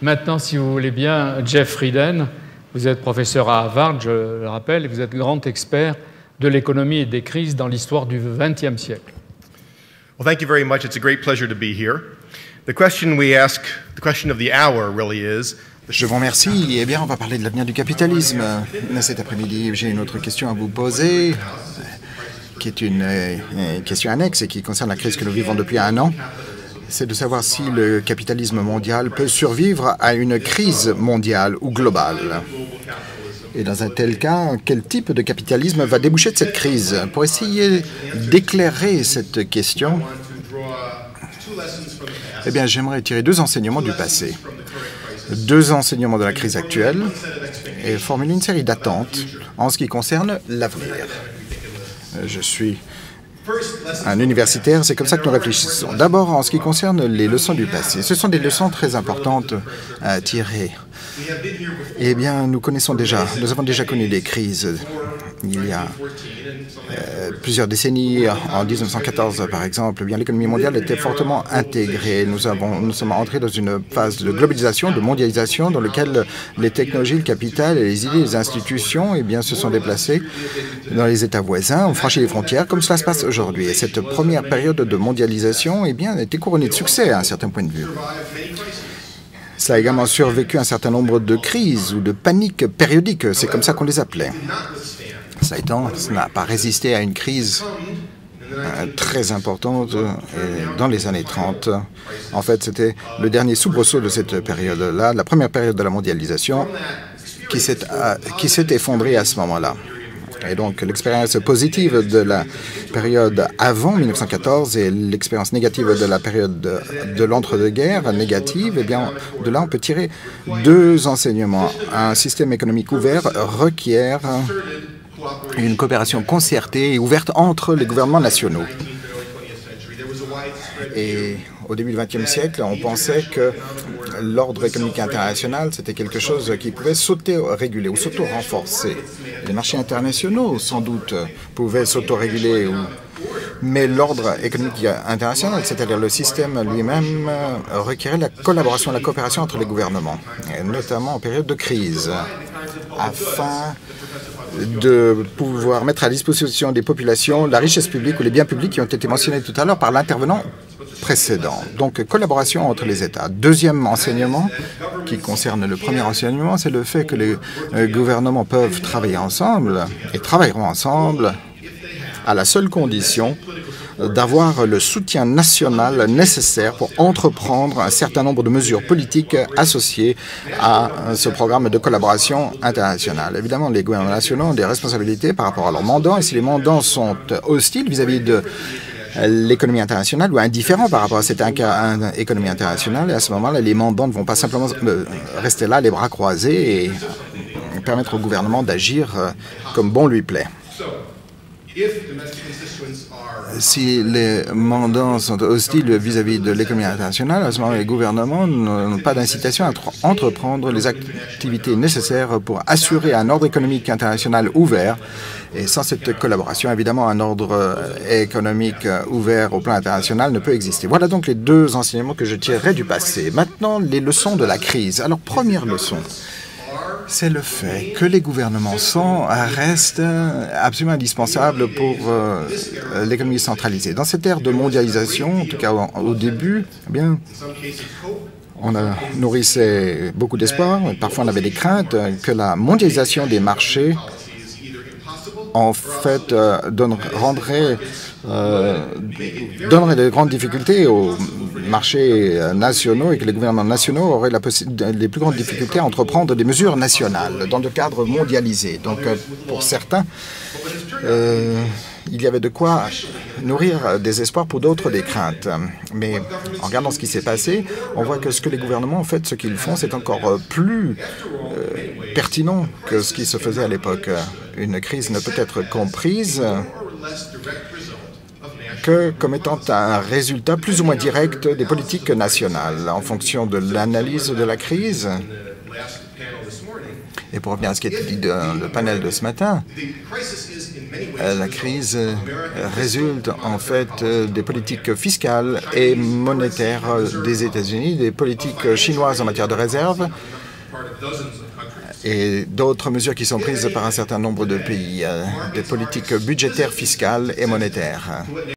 Maintenant, si vous voulez bien, Jeff Frieden, vous êtes professeur à Harvard, je le rappelle, et vous êtes grand expert de l'économie et des crises dans l'histoire du XXe siècle. Well, thank you very much. It's a great pleasure to be here. The question we ask, the question of the hour really is... Je vous remercie. Eh bien, on va parler de l'avenir du capitalisme. Cet après-midi, j'ai une autre question à vous poser, qui est une question annexe et qui concerne la crise que nous vivons depuis un an. C'est de savoir si le capitalisme mondial peut survivre à une crise mondiale ou globale. Et dans un tel cas, quel type de capitalisme va déboucher de cette crise? Pour essayer d'éclairer cette question, eh bien, j'aimerais tirer deux enseignements du passé. Deux enseignements de la crise actuelle et formuler une série d'attentes en ce qui concerne l'avenir. Je suis un universitaire, c'est comme ça que nous réfléchissons. D'abord, en ce qui concerne les leçons du passé, ce sont des leçons très importantes à tirer. Eh bien, nous avons déjà connu des crises. Il y a plusieurs décennies, en 1914 par exemple, eh bien l'économie mondiale était fortement intégrée. Nous sommes entrés dans une phase de globalisation, de mondialisation, dans laquelle les technologies, le capital, et les idées, les institutions, eh bien, se sont déplacées dans les États voisins, ont franchi les frontières, comme cela se passe aujourd'hui. Et cette première période de mondialisation, eh bien, a été couronnée de succès à un certain point de vue. Cela a également survécu un certain nombre de crises ou de paniques périodiques, c'est comme ça qu'on les appelait. Ça étant, ça n'a pas résisté à une crise très importante dans les années 30. En fait, c'était le dernier soubresaut de cette période-là, la première période de la mondialisation qui s'est effondrée à ce moment-là. Et donc, l'expérience positive de la période avant 1914 et l'expérience négative de la période de l'entre-deux-guerres négative, eh bien, de là, on peut tirer deux enseignements. Un système économique ouvert requiert une coopération concertée et ouverte entre les gouvernements nationaux. Et au début du XXe siècle, on pensait que l'ordre économique international, c'était quelque chose qui pouvait s'auto-réguler ou s'auto-renforcer. Les marchés internationaux, sans doute, pouvaient s'auto-réguler, mais l'ordre économique international, c'est-à-dire le système lui-même, requérait la collaboration, la coopération entre les gouvernements, et notamment en période de crise, afin de pouvoir mettre à disposition des populations la richesse publique ou les biens publics qui ont été mentionnés tout à l'heure par l'intervenant précédent. Donc, collaboration entre les États. Deuxième enseignement, qui concerne le premier enseignement, c'est le fait que les gouvernements peuvent travailler ensemble et travailleront ensemble à la seule condition d'avoir le soutien national nécessaire pour entreprendre un certain nombre de mesures politiques associées à ce programme de collaboration internationale. Évidemment, les gouvernements nationaux ont des responsabilités par rapport à leurs mandants, et si les mandants sont hostiles vis-à-vis de l'économie internationale ou indifférents par rapport à cette économie internationale, et à ce moment-là, les mandants ne vont pas simplement rester là, les bras croisés, et permettre au gouvernement d'agir comme bon lui plaît. Si les mandants sont hostiles vis-à-vis de l'économie internationale, à ce moment, les gouvernements n'ont pas d'incitation à entreprendre les activités nécessaires pour assurer un ordre économique international ouvert. Et sans cette collaboration, évidemment, un ordre économique ouvert au plan international ne peut exister. Voilà donc les deux enseignements que je tirerai du passé. Maintenant, les leçons de la crise. Alors, première leçon, c'est le fait que les gouvernements restent absolument indispensables pour l'économie centralisée. Dans cette ère de mondialisation, en tout cas au début, eh bien, on nourrissait beaucoup d'espoir, parfois on avait des craintes que la mondialisation des marchés, en fait, donnerait de grandes difficultés aux marchés nationaux et que les gouvernements nationaux auraient les plus grandes difficultés à entreprendre des mesures nationales dans le cadre mondialisé. Donc, pour certains, il y avait de quoi nourrir des espoirs, pour d'autres des craintes. Mais en regardant ce qui s'est passé, on voit que ce que les gouvernements, en fait, ce qu'ils font, c'est encore plus pertinent que ce qui se faisait à l'époque. Une crise ne peut être comprise que comme étant un résultat plus ou moins direct des politiques nationales. En fonction de l'analyse de la crise, et pour revenir à ce qui a été dit dans le panel de ce matin, La crise résulte en fait des politiques fiscales et monétaires des États-Unis, des politiques chinoises en matière de réserve et d'autres mesures qui sont prises par un certain nombre de pays, des politiques budgétaires, fiscales et monétaires.